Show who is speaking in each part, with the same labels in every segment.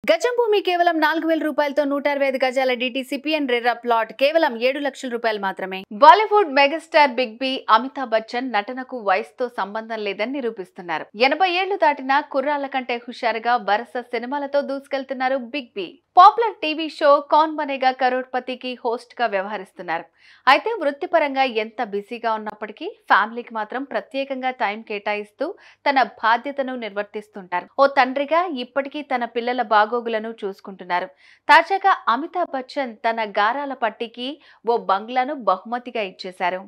Speaker 1: గజం భూమి కేవలం 4000 రూపాయలతో 165 గజాల డిటిసిపిఎన్ రెర్రా ప్లాట్ కేవలం 7 లక్షల రూపాయలు మాత్రమే. Bollywood megastar big B Amitabh Bachchan నటనకు వయసుతో సంబంధం లేదని నిరూపిస్తున్నారు. 80 ఏళ్లు దాటిన కుర్రాళ్ల కంటే హుషారుగా వరుస సినిమాలతో దూసుకెళ్తున్నారు big B. Popular TV show Kaun Banega కరోడ్పతికి హోస్ట్ గా వ్యవహరిస్తున్నారు. అయితే వృత్తిపరంగా ఎంత బిజీగా ఉన్నప్పటికీ ఫ్యామిలీకి మాత్రం ప్రత్యేకంగా టైం కేటాయిస్తూ తన బాధ్యతను నిర్వర్తిస్తుంటారు. ఓ తండ్రిగా ఇప్పటికీ తన పిల్లల బాగోగులను చూసుకుంటున్నారు. తాజాగా అమితాబ్ బచ్చన్ తన గారాల పట్టికి ఓ బంగ్లాను బహుమతిగా ఇచ్చేశారు.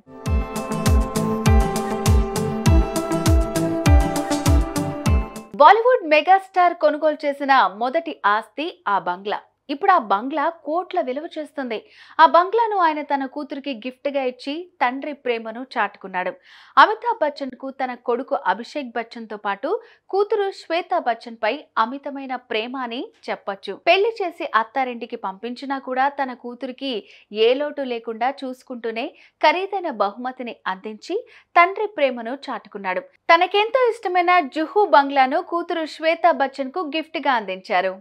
Speaker 1: బాలీవుడ్ మెగాస్టార్ కొనుగోలు చేసిన మొదటి ఆస్తి ఆ బంగ్లా. ఇప్పుడు ఆ బంగ్లా కోట్ల విలువ చేస్తుంది. ఆ బంగ్లాను ఆయన తన కూతురికి గిఫ్ట్ గా ఇచ్చి తండ్రి ప్రేమను చాటుకున్నాడు. అమితాబ్ బచ్చన్ కు తన కొడుకు అభిషేక్ బచ్చన్ తో పాటు కూతురు శ్వేతా బచ్చన్ పై అమితమైన ప్రేమ అని చెప్పొచ్చు. పెళ్లి చేసి అత్తారింటికి పంపించినా కూడా తన కూతురికి ఏ లోటు లేకుండా చూసుకుంటూనే ఖరీదైన బహుమతిని అందించి తండ్రి ప్రేమను చాటుకున్నాడు. తనకెంతో ఇష్టమైన జుహూ బంగ్లాను కూతురు శ్వేతా బచ్చన్ కు గిఫ్ట్ గా అందించారు.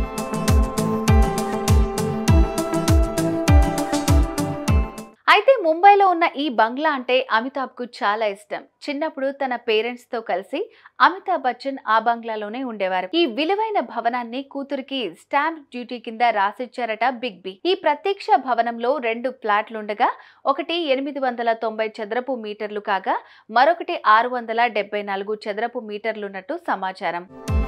Speaker 1: అయితే ముంబైలో ఉన్న ఈ బంగ్లా అంటే అమితాబ్ కు చాలా ఇష్టం. చిన్నప్పుడు తన పేరెంట్స్ తో కలిసి అమితాబ్ బచ్చన్ ఆ బంగ్లాలోనే ఉండేవారు. ఈ విలువైన భవనాన్ని కూతురికి స్టాంప్ డ్యూటీ కింద రాసిచ్చారట బిగ్ బి. ఈ ప్రత్యక్ష భవనంలో 2 ఫ్లాట్లుండగా ఒకటి 890 చదరపు మీటర్లు కాగా మరొకటి 674 చదరపు మీటర్లున్నట్టు సమాచారం.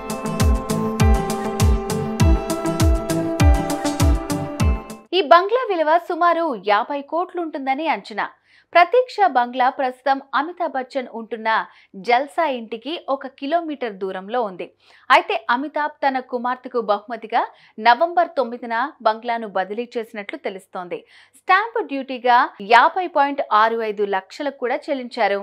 Speaker 1: ఈ బంగ్లా విలువ సుమారు 50 కోట్లుంటుందని అంచనా. ప్రత్యక్ష బంగ్లా ప్రస్తుతం అమితాబ్ బచ్చన్ ఉంటున్న జల్సా ఇంటికి 1 కిలోమీటర్ దూరంలో ఉంది. అయితే అమితాబ్ తన కుమార్తెకు బహుమతిగా నవంబర్ 9న బంగ్లాను బదిలీ చేసినట్లు తెలుస్తోంది. స్టాంపు డ్యూటీగా 50.65 లక్షలకు కూడా చెల్లించారు.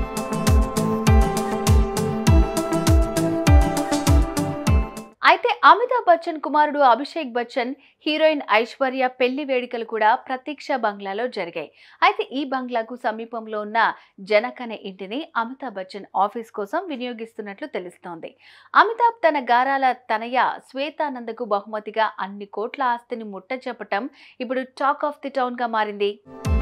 Speaker 1: అయితే అమితాబ్ బచ్చన్ కుమారుడు అభిషేక్ బచ్చన్, హీరోయిన్ ఐశ్వర్య పెళ్లి వేడుకలు కూడా ప్రత్యక్ష బంగ్లాలో జరిగాయి. అయితే ఈ బంగ్లాకు సమీపంలో ఉన్న జనక్ అనే ఇంటిని అమితాబ్ బచ్చన్ ఆఫీస్ కోసం వినియోగిస్తున్నట్లు తెలుస్తోంది. అమితాబ్ తన గారాల తనయ శ్వేతానందకు బహుమతిగా అన్ని కోట్ల ఆస్తిని ముట్టజెప్పటం ఇప్పుడు టాక్ ఆఫ్ ది టౌన్ గా మారింది.